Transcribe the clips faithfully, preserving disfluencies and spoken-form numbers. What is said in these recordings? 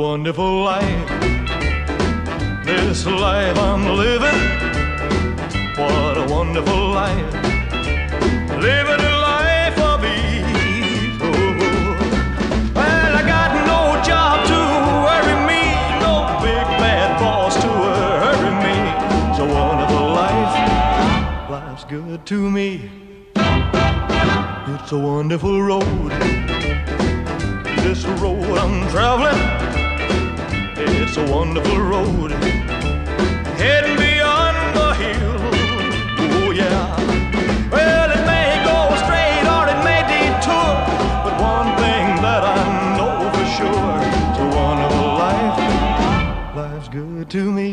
wonderful life, this life I'm living. What a wonderful life, living a life of ease. Oh, well, I got no job to worry me, no big bad boss to hurry me. It's a wonderful life, life's good to me. It's a wonderful road, this road I'm traveling. It's a wonderful road, heading beyond the hill. Oh yeah, well it may go straight or it may detour, but one thing that I know for sure, it's a wonderful life, life's good to me.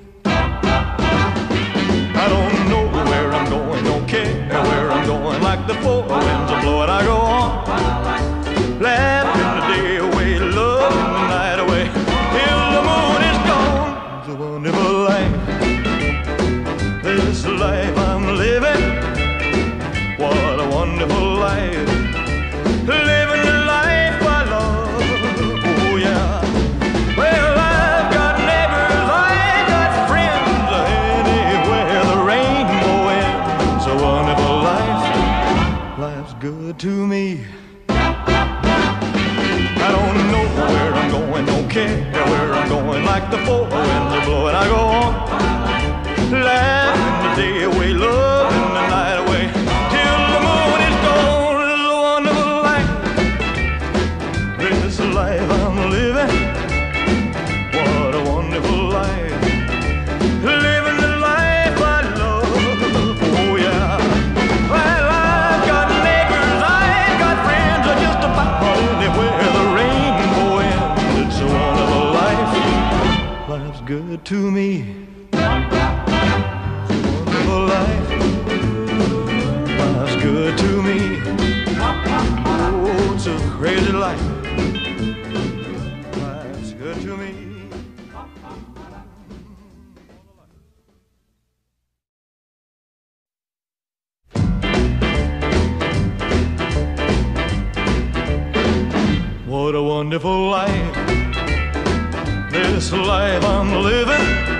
I don't know where I'm going, don't care where I'm going, like the four winds are blowing, I go on, laughing the day away, loving the night away, till the moon is gone. It's a wonderful life, this life I'm living. What a wonderful life, living the life I love. Oh yeah, well I've got neighbors, I've got friends, anywhere the rainbow ends. It's a wonderful life, life's good to me. I don't know where I'm going, don't care where I'm going, like the four winds are blowing, I go on, laughing the day away, loving the night away, till the moon is gone. It's a wonderful life, this life I'm living. What a wonderful life, living the life I love. Oh yeah, well I've got neighbors, I've got friends, just about anywhere the rainbow ends. It's a wonderful life, life's good to me. It's a wonderful life, life's good to me. Oh, it's a crazy life, life's good to me. What a wonderful life, this life I'm living.